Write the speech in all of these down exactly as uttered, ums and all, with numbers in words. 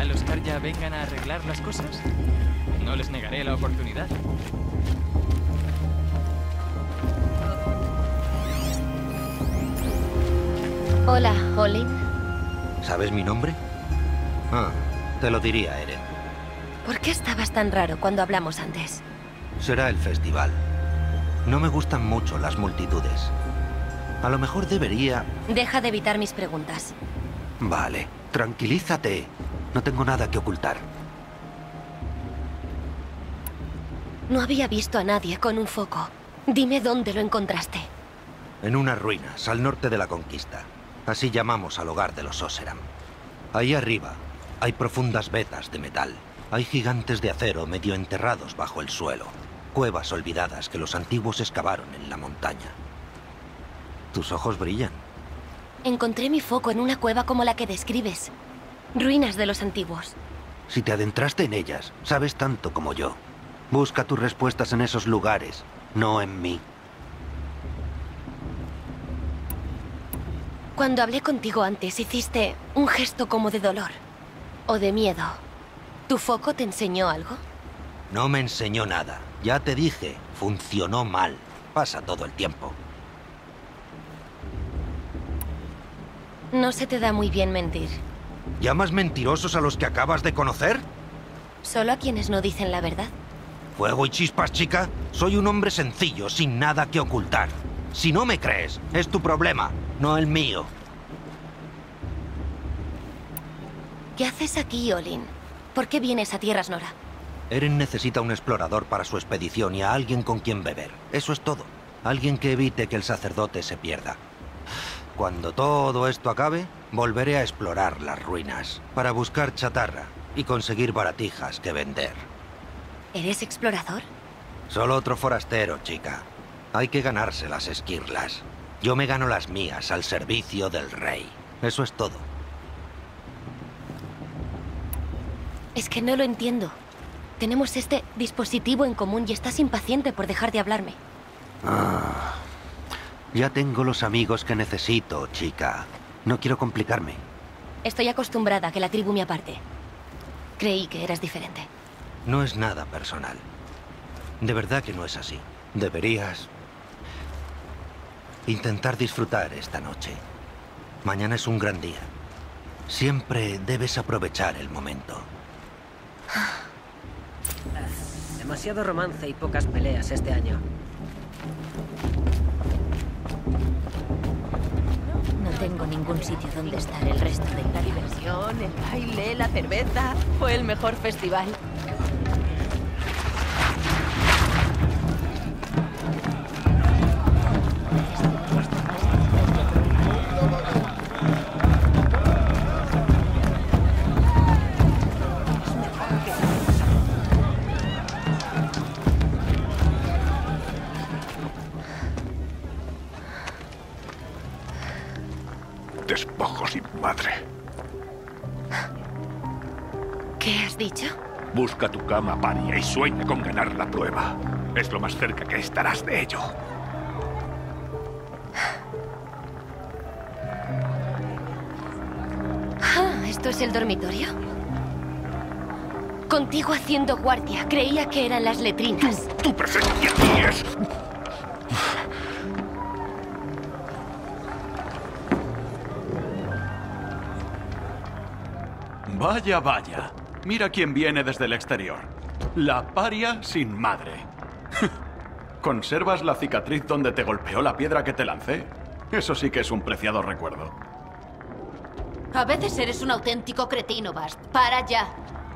Quizá los Karja vengan a arreglar las cosas. No les negaré la oportunidad. Hola, Olin. ¿Sabes mi nombre? Ah, te lo diría, Eren. ¿Por qué estabas tan raro cuando hablamos antes? Será el festival. No me gustan mucho las multitudes. A lo mejor debería... Deja de evitar mis preguntas. Vale, tranquilízate. No tengo nada que ocultar. No había visto a nadie con un foco. Dime dónde lo encontraste. En unas ruinas, al norte de la conquista. Así llamamos al hogar de los Oseram. Ahí arriba hay profundas vetas de metal. Hay gigantes de acero medio enterrados bajo el suelo. Cuevas olvidadas que los antiguos excavaron en la montaña. Tus ojos brillan. Encontré mi foco en una cueva como la que describes. Ruinas de los antiguos. Si te adentraste en ellas, sabes tanto como yo. Busca tus respuestas en esos lugares, no en mí. Cuando hablé contigo antes, hiciste un gesto como de dolor. O de miedo. ¿Tu foco te enseñó algo? No me enseñó nada. Ya te dije, funcionó mal. Pasa todo el tiempo. No se te da muy bien mentir. ¿Llamas mentirosos a los que acabas de conocer? Solo a quienes no dicen la verdad. ¿Fuego y chispas, chica? Soy un hombre sencillo, sin nada que ocultar. Si no me crees, es tu problema, no el mío. ¿Qué haces aquí, Olin? ¿Por qué vienes a Tierras Nora? Eren necesita un explorador para su expedición y a alguien con quien beber. Eso es todo. Alguien que evite que el sacerdote se pierda. Cuando todo esto acabe, volveré a explorar las ruinas para buscar chatarra y conseguir baratijas que vender. ¿Eres explorador? Solo otro forastero, chica. Hay que ganarse las esquirlas. Yo me gano las mías al servicio del rey. Eso es todo. Es que no lo entiendo. Tenemos este dispositivo en común y estás impaciente por dejar de hablarme. Ah, ya tengo los amigos que necesito, chica. No quiero complicarme. Estoy acostumbrada a que la tribu me aparte. Creí que eras diferente. No es nada personal. De verdad que no es así. Deberías intentar disfrutar esta noche. Mañana es un gran día. Siempre debes aprovechar el momento. Demasiado romance y pocas peleas este año. No tengo ningún sitio donde estar el resto de La diversión, el baile, la cerveza. Fue el mejor festival. Despojo sin madre. ¿Qué has dicho? Busca tu cama, paria, y sueña con ganar la prueba. Es lo más cerca que estarás de ello. Ah, ¿esto es el dormitorio? Contigo haciendo guardia, creía que eran las letrinas. Tu, tu presencia aquí es... Vaya, vaya. Mira quién viene desde el exterior. La paria sin madre. ¿Conservas la cicatriz donde te golpeó la piedra que te lancé? Eso sí que es un preciado recuerdo. A veces eres un auténtico cretino, Bast. Para ya.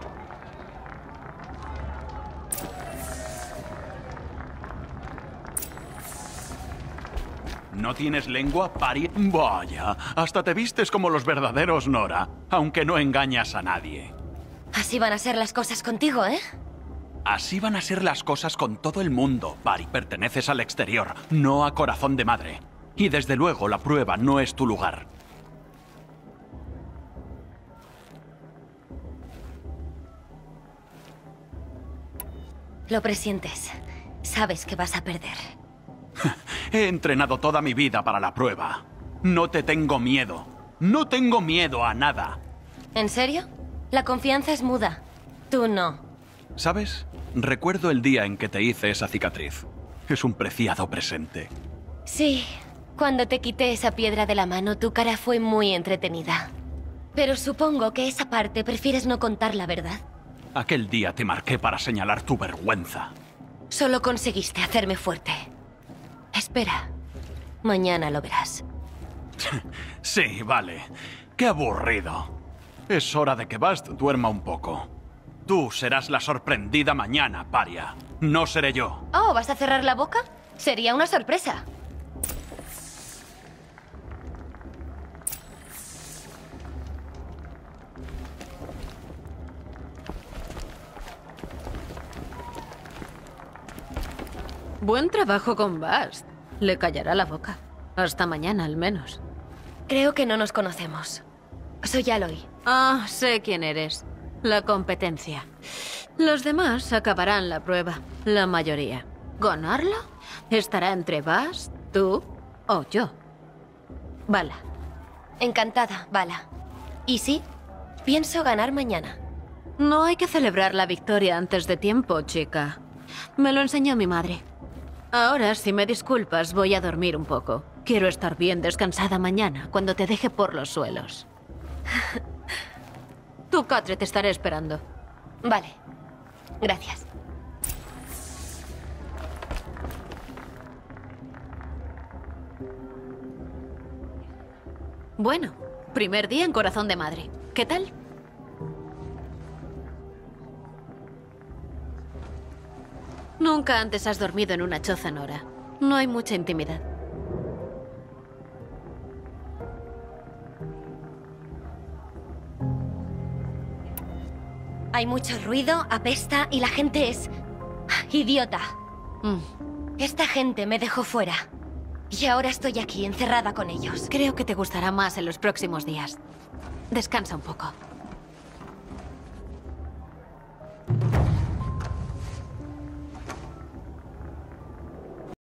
¿No tienes lengua, paria? Vaya, hasta te vistes como los verdaderos Nora, aunque no engañas a nadie. Así van a ser las cosas contigo, ¿eh? Así van a ser las cosas con todo el mundo, Pari. Perteneces al exterior, no a corazón de madre. Y desde luego la prueba no es tu lugar. Lo presientes. Sabes que vas a perder. He entrenado toda mi vida para la prueba. No te tengo miedo. No tengo miedo a nada. ¿En serio? La confianza es muda. Tú no. ¿Sabes? Recuerdo el día en que te hice esa cicatriz. Es un preciado presente. Sí. Cuando te quité esa piedra de la mano, tu cara fue muy entretenida. Pero supongo que esa parte prefieres no contarla, ¿verdad? Aquel día te marqué para señalar tu vergüenza. Solo conseguiste hacerme fuerte. Espera. Mañana lo verás. Sí, vale. Qué aburrido. Es hora de que Bast duerma un poco. Tú serás la sorprendida mañana, paria. No seré yo. Oh, ¿vas a cerrar la boca? Sería una sorpresa. Buen trabajo con Bast. Le callará la boca. Hasta mañana, al menos. Creo que no nos conocemos. Soy Aloy. Ah, sé quién eres. La competencia. Los demás acabarán la prueba. La mayoría. ¿Ganarla? Estará entre Bast, tú o yo. Vala. Encantada, Vala. Y sí, pienso ganar mañana. No hay que celebrar la victoria antes de tiempo, chica. Me lo enseñó mi madre. Ahora, si me disculpas, voy a dormir un poco. Quiero estar bien descansada mañana, cuando te deje por los suelos. Tu catre te estaré esperando. Vale. Gracias. Bueno, primer día en Corazón de Madre. ¿Qué tal? Nunca antes has dormido en una choza, Nora. No hay mucha intimidad. Hay mucho ruido, apesta y la gente es... idiota. Mm. Esta gente me dejó fuera. Y ahora estoy aquí, encerrada con ellos. Creo que te gustará más en los próximos días. Descansa un poco.